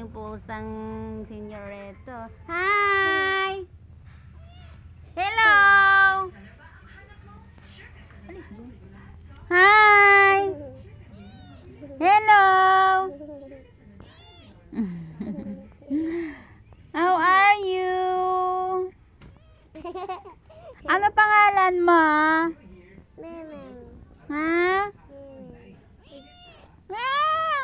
ating pusang senyoreto. Hi! Hello! Alis doon. Hi! Hello! How are you? Ano pangalan mo? Memeng. Ha? Ah!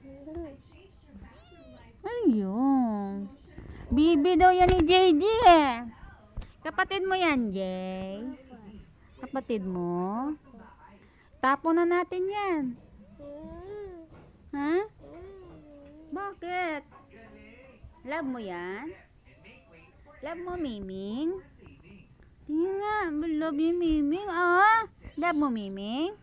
Ayun. Bibi daw yan ni JJ eh. Kapatid mo yan, Jay? Kapatid mo? Tapon na natin yan. Ha? Bakit? Love mo yan? Love mo, Miming? Tingnan nga, love you, Miming. Ah, love mo, Miming?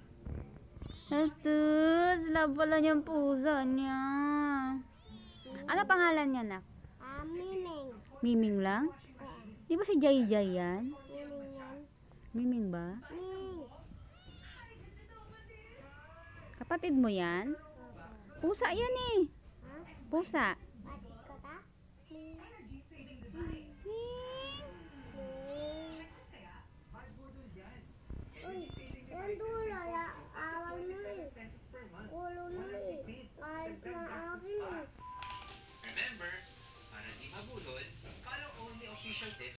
Atus, love pala niyang pusa niya. Ano pangalan niya, nak? Memeng. Miming lang? Di ba si Jay Jay yan? Memeng yan. Miming ba? Kapatid mo yan? Pusa yan eh. Pusa. Batik ko ta? Uy, yan dulo ya. Awal mo eh. Ulo mo eh. Ayos na akin eh. Remember, para di mabudol, follow only official tips